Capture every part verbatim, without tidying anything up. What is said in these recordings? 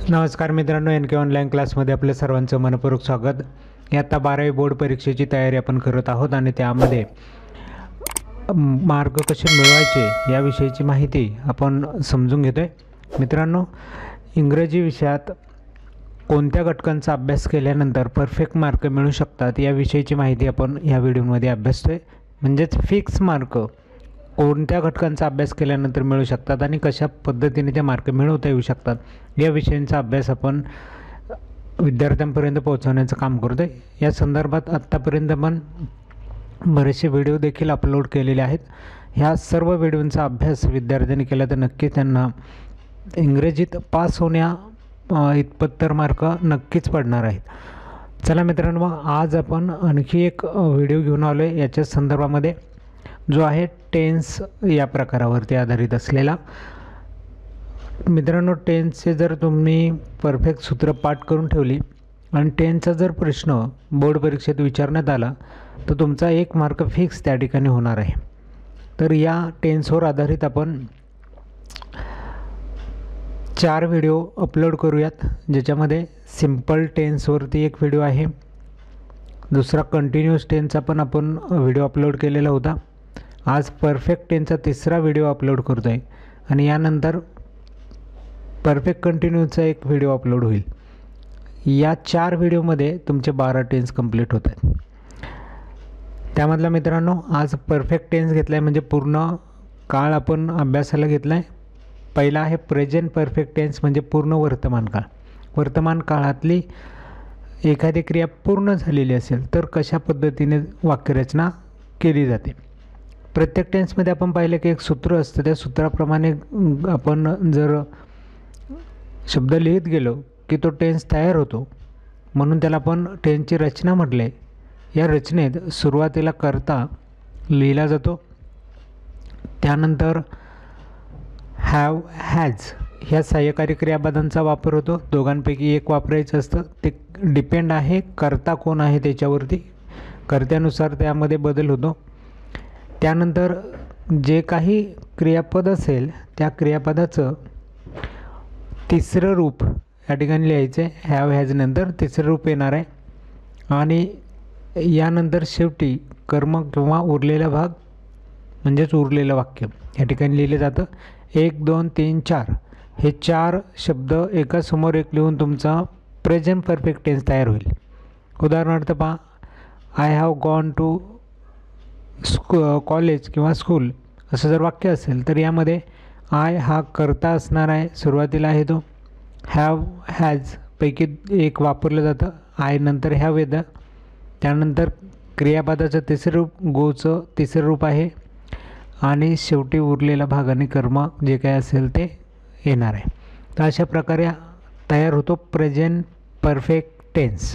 नमस्कार मित्रांनो, एन के ऑनलाईन क्लासमध्ये आपल्या सर्वांचं मनपूर्वक स्वागत. इयत्ता बारावी बोर्ड परीक्षेची तयारी आपण करत आहोत आणि त्यामध्ये मार्क कसे मिळवायचे याविषयीची माहिती आपण समजून घेतोय. मित्रांनो, इंग्रजी विषयात कोणत्या घटकांचा अभ्यास केल्यानंतर परफेक्ट मार्क मिळू शकतात याविषयीची माहिती आपण या व्हिडिओमध्ये अभ्यासतोय. म्हणजेच फिक्स मार्क कोणत्या घटकांचा अभ्यास केल्यानंतर मिळू शकतात आणि कशा पद्धतीने ते मार्क मिळवता येऊ शकतात या विषयांचा अभ्यास आपण विद्यार्थ्यांपर्यंत पोहोचवण्याचं काम करतो आहे. या संदर्भात आत्तापर्यंत आपण बरेचसे व्हिडिओ देखील अपलोड केलेले आहेत. ह्या सर्व व्हिडिओंचा अभ्यास विद्यार्थ्यांनी केला तर नक्की त्यांना इंग्रजीत पास होण्या इतपत तर मार्क नक्कीच पडणार आहेत. चला मित्रांनो, मग आज आपण आणखी एक व्हिडिओ घेऊन आलो आहे याच्या संदर्भामध्ये, जो आहे टेन्स या प्रकारावरती आधारित असलेला. मित्रांनो, टेन्सचे जर तुम्ही परफेक्ट सूत्र पाठ करून ठेवली आणि टेन्सचा जर प्रश्न बोर्ड परीक्षेत विचारण्यात आला तर तुमचा एक मार्क फिक्स त्या ठिकाणी होणार आहे. तर या टेन्सवर आधारित आपण चार व्हिडिओ अपलोड करूयात, ज्याच्यामध्ये सिम्पल टेन्सवरती एक व्हिडिओ आहे, दुसरा कंटिन्यूअस टेन्सचा पण आपण व्हिडिओ अपलोड केलेला होता. आज परफेक्ट टेन्सचा तिसरा व्हिडिओ अपलोड करतो आहे आणि यानंतर परफेक्ट कंटिन्यूचा एक व्हिडिओ अपलोड होईल. या चार व्हिडिओमध्ये तुमचे बारा टेन्स कंप्लीट होत आहेत. त्यामधला मित्रांनो, आज परफेक्ट टेन्स घेतला आहे, म्हणजे पूर्ण काळ आपण अभ्यासाला घेतला आहे. पहिला आहे प्रेझेंट परफेक्ट टेन्स, म्हणजे पूर्ण वर्तमान काळ. वर्तमान काळातली एखादी क्रिया पूर्ण झालेली असेल तर कशा पद्धतीने वाक्यरचना केली जाते. प्रत्येक टेन्समध्ये आपण पाहिलं की एक सूत्र असतं, त्या सूत्राप्रमाणे आपण जर शब्द लिहित गेलो की तो टेन्स तयार होतो. म्हणून त्याला आपण टेन्सची रचना म्हटले. या रचनेत सुरुवातीला कर्ता लिहिला जातो, त्यानंतर हॅव, हॅज ह्या सहाय्यकारी क्रियापदांचा वापर होतो. दोघांपैकी एक वापरायचं असतं. ते डिपेंड आहे कर्ता कोण आहे त्याच्यावरती, कर्त्यानुसार त्यामध्ये बदल होतो. त्यानंतर जे काही क्रियापद असेल त्या क्रियापदाचं तिसरं रूप या ठिकाणी लिहायचं आहे. हॅव, हॅज नंतर तिसरं रूप येणार आहे आणि यानंतर शेवटी कर्म किंवा उरलेला भाग म्हणजेच उरलेलं वाक्य या ठिकाणी लिहिलं जातं. एक, दोन, तीन, चार हे चार शब्द एकासमोर एक लिहून तुमचा प्रेझेंट परफेक्ट टेन्स तयार होईल. उदाहरणार्थ पहा, आय हॅव गॉन टू स्कू कॉलेज किंवा स्कूल असं जर वाक्य असेल तर यामध्ये आय हा कर्ता असणार आहे, सुरुवातीला आहे तो. हॅव, हॅज पैकी एक वापरलं जातं, आय नंतर हॅव येतं. त्यानंतर क्रियापदाचं तिसरं रूप गोचं तिसरं रूप आहे आणि शेवटी उरलेला भाग आणि कर्म जे काय असेल ते येणार आहे. तर अशा प्रकारे तयार होतो प्रेझेंट परफेक्ट टेन्स.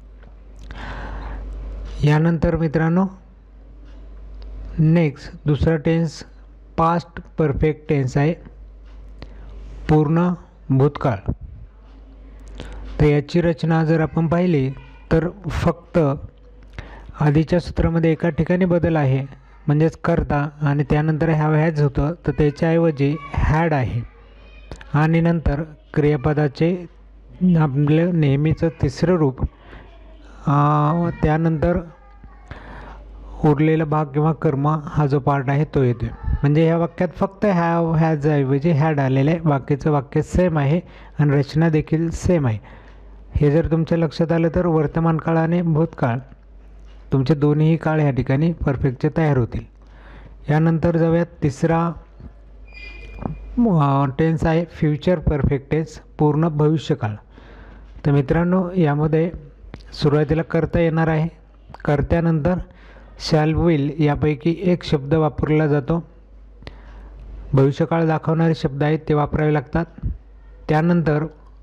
यानंतर मित्रांनो, नेक्स्ट दुसरा टेन्स पास्ट परफेक्ट टेन्स आहे, पूर्ण भूतकाळ. तर याची रचना जर आपण पाहिली तर फक्त आधीच्या सूत्रामध्ये एका ठिकाणी बदल आहे, म्हणजेच कर्ता आणि त्यानंतर हॅव, हॅज होतं, तर त्याच्याऐवजी हॅड आहे आणि नंतर क्रियापदाचे आपलं नेहमीचं तिसरं रूप, त्यानंतर उरलेला भाग किंवा कर्म हा जो पार्ट आहे तो येतो. म्हणजे ह्या वाक्यात फक्त हॅव, हॅज ऐवजी हॅड आलेलं आहे. बाकीचं वाक्य सेम आहे आणि रचना देखील सेम आहे. हे जर तुमच्या लक्षात आलं तर वर्तमान काळ आणि भूतकाळ तुमचे दोन्हीही काळ ह्या ठिकाणी परफेक्टचे तयार होतील. यानंतर जाऊयात तिसरा टेन्स आहे फ्युचर परफेक्ट टेन्स, पूर्ण भविष्यकाळ. तर मित्रांनो, यामध्ये सुरुवातीला कर्ता येणार आहे. कर्त्यानंतर शॅल, विल यापैकी एक शब्द वापरला जातो. भविष्यकाळ दाखवणारे शब्द आहेत ते वापरावे लागतात. त्यानंतर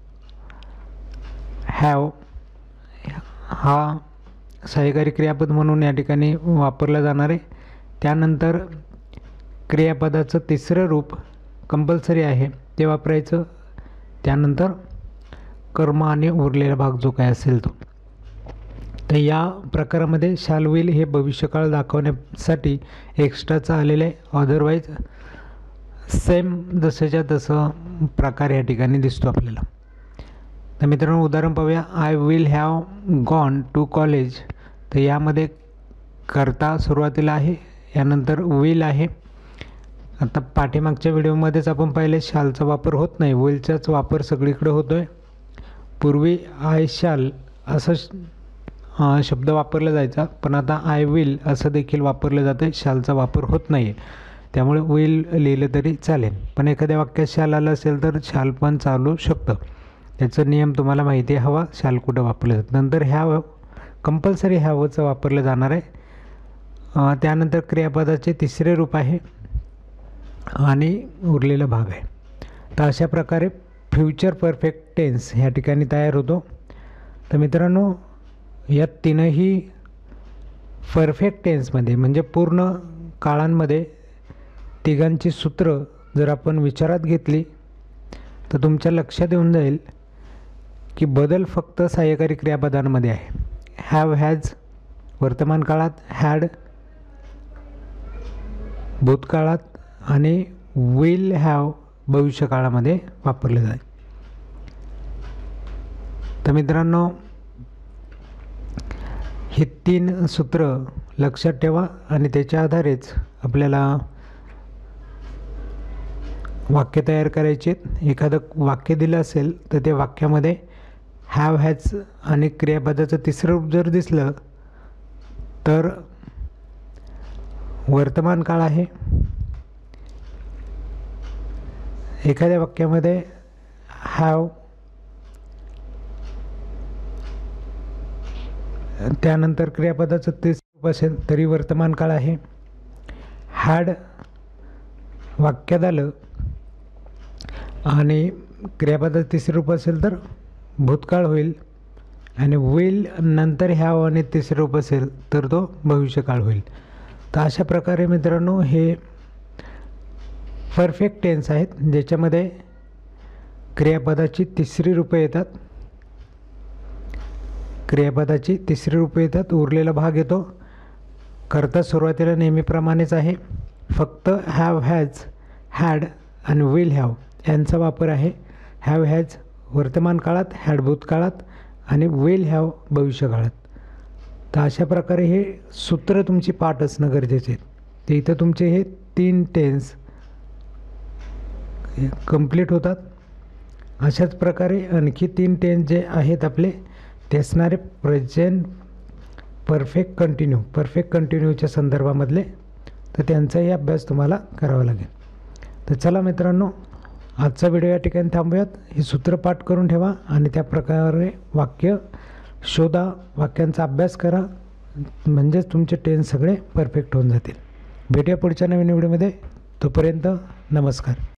हॅव हा सहाय्यकारी क्रियापद म्हणून या ठिकाणी वापरला जाणार आहे. त्यानंतर क्रियापदाचं तिसरं रूप कंपल्सरी आहे ते वापरायचं. त्यानंतर कर्म आणि उरलेला भाग जो काय असेल तो. तर या प्रकारामध्ये शॅल, विल हे भविष्यकाळ दाखवण्यासाठी एक्स्ट्राचं आलेलं आहे. अदरवाईज सेम जसंच्या तसं प्रकार या ठिकाणी दिसतो आपल्याला. तर मित्रांनो उदाहरण पाहूया. I will have gone to college. तर यामध्ये करता सुरुवातीला आहे, यानंतर विल आहे. आता पाठीमागच्या व्हिडिओमध्येच आपण पाहिले शालचा वापर होत नाही, विलचाच वापर सगळीकडे होतो आहे. पूर्वी आय शाल असं शब्द वापरला जायचा, पण आता आय विल असं देखील वापरलं जातं, शालचा वापर होत नाही आहे. त्यामुळे विल लिहिलं तरी चालेल, पण एखाद्या वाक्यात शाल आलं असेल तर शाल पण चालू शकतं. त्याचा नियम तुम्हाला माहिती आहे, हवा शाल कुठं वापरलं जातं. नंतर हॅव कंपल्सरी हॅवचं वापरलं जाणार आहे. त्यानंतर क्रियापदाचे तिसरे रूप आहे आणि उरलेला भाग आहे. तर अशा प्रकारे फ्युचर परफेक्ट टेन्स ह्या ठिकाणी तयार होतो. तर मित्रांनो या तीनही परफेक्ट टेन्समध्ये म्हणजे पूर्ण काळांमध्ये तिघांची सूत्र जर आपण विचारात घेतली तर तुमच्या लक्षात येऊन जाईल की बदल फक्त सहाय्यकारी क्रियापदांमध्ये आहे. हॅव हॅज वर्तमान काळात, हॅड भूतकाळात आणि विल हॅव भविष्यकाळामध्ये वापरले जाईल. तर मित्रांनो ही तीन सूत्र लक्षात ठेवा आणि त्याच्या आधारेच आपल्याला वाक्य तयार करायचे. एखादं वाक्य दिलं असेल तर त्या वाक्यामध्ये हॅव हॅज आणि क्रियापदाचं तिसरं रूप जर दिसलं तर वर्तमान काळ आहे. एखाद्या वाक्यामध्ये हॅव त्यानंतर क्रियापदाचं तिसरं रूप असेल तरी वर्तमान काळ आहे. हॅड वाक्यात आलं आणि क्रियापदाचं तिसरं रूप असेल तर भूतकाळ होईल आणि विल नंतर हॅव आणि तिसरं रूप असेल तर तो भविष्यकाळ होईल. तर अशा प्रकारे मित्रांनो हे परफेक्ट टेन्स आहेत, ज्याच्यामध्ये क्रियापदाची तिसरी रूपे येतात क्रियापदाची तिसरी रूपे येतात उरलेला भाग येतो. करता सुरुवातीला नेहमीप्रमाणेच आहे, फक्त हॅव हॅज, हॅड आणि विल हॅव यांचा वापर आहे. हॅव हॅज वर्तमान काळात, हॅड भूतकाळात आणि विल हॅव भविष्यकाळात. तर अशा प्रकारे हे सूत्र तुमची पाठ असणं गरजेचे आहे. ते इथं तुमचे हे तीन टेन्स कंप्लीट होतात. अशाच प्रकारे आणखी तीन टेन्स जे आहेत आपले ते असणारे प्रेझेंट परफेक्ट कंटिन्यू परफेक्ट कंटिन्यूच्या संदर्भामधले, तर त्यांचाही अभ्यास तुम्हाला करावा लागेल. तर चला मित्रांनो आजचा व्हिडिओ या ठिकाणी थांबूयात. हे सूत्र पाठ करून ठेवा आणि त्या प्रकारे वाक्य शोधा, वाक्यांचा अभ्यास करा, म्हणजेच तुमचे टेन्स सगळे परफेक्ट होऊन जातील. भेटूया पुढच्या नवीन व्हिडिओमध्ये. तोपर्यंत नमस्कार.